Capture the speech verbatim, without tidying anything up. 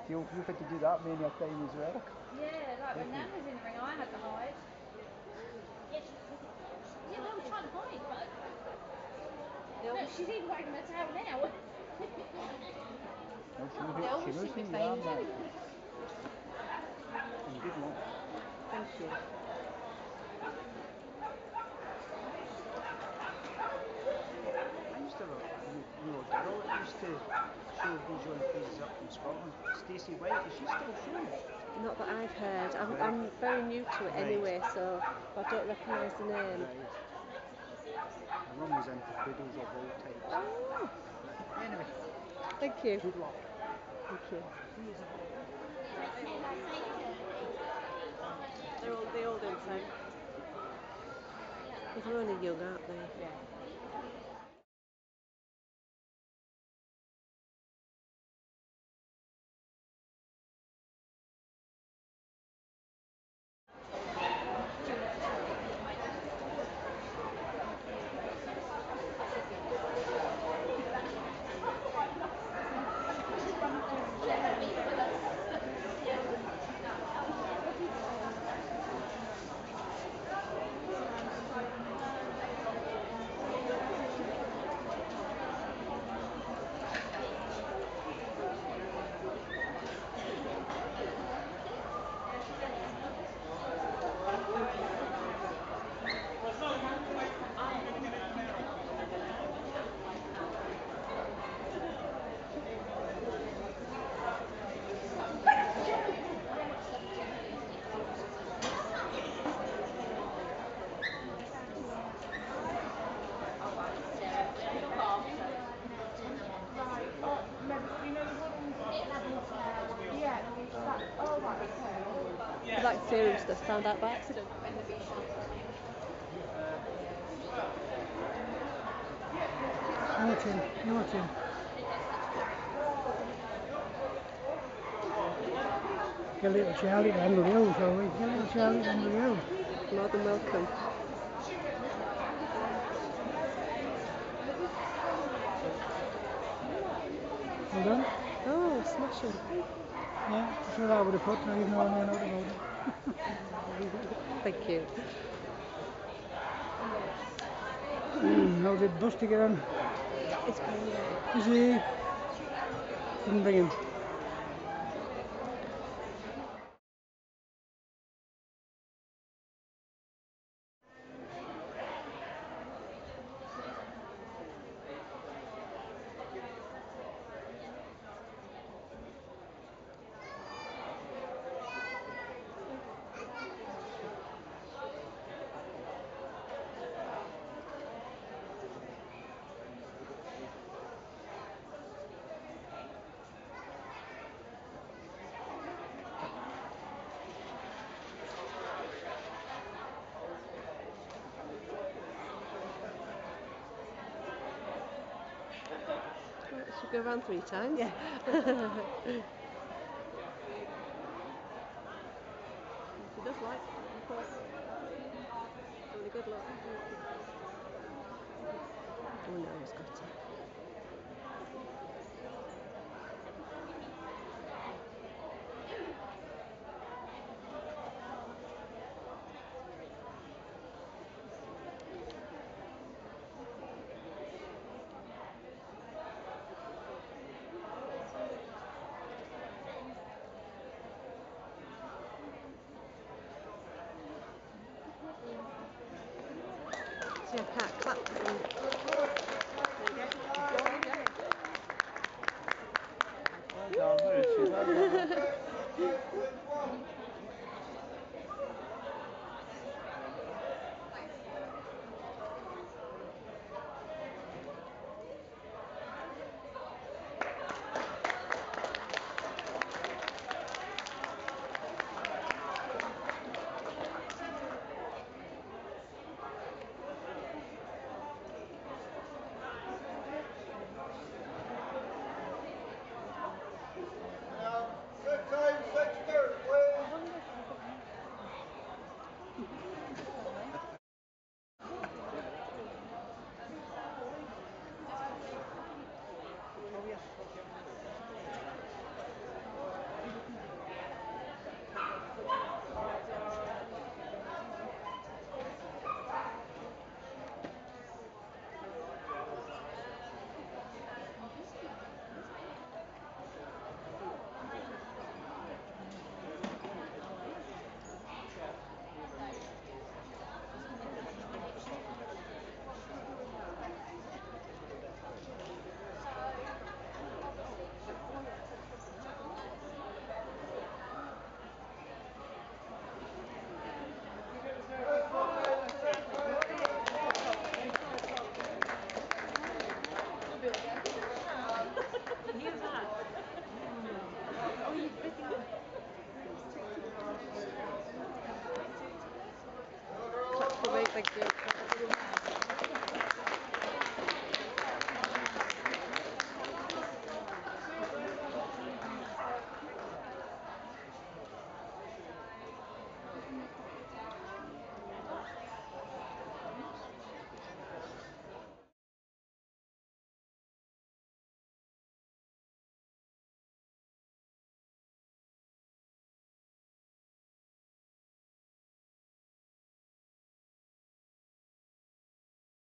You, you've had to do that many a time as well. Yeah, like when Nan was in the ring, I had to hide. Yeah, they were trying to hide, but look, she's even wagging her tail now. Well, she knows, They who- she always knows seem who to you are find now. you. And good luck. Thank you. I used to have a wee- little girl that used to show B J phases up from Scotland. Stacey White, is she still showing? Not that I've heard. I'm, Right. I'm very new to it Right. anyway, so I don't recognise the name. Right. My mum was into poodles of all types. Oh, But anyway, thank you. good luck. Thank you. See you. They're all, they all do the same. Because they're only young, aren't they? Yeah. But that serum stuff found out by accident. Martin, Martin. Get a little Charlie to handle the hill, shall we? Get a little Charlie to handle the hill. More than welcome. Well done. Oh, smashing. Yeah, that's what I would have put, even though I know nothing about it. Thank you. How did Busty get on? It's great. Is he? Didn't bring him. Should go around three times. Yeah. She does like nipples. Really good look. Oh no, it's got her. Thank you.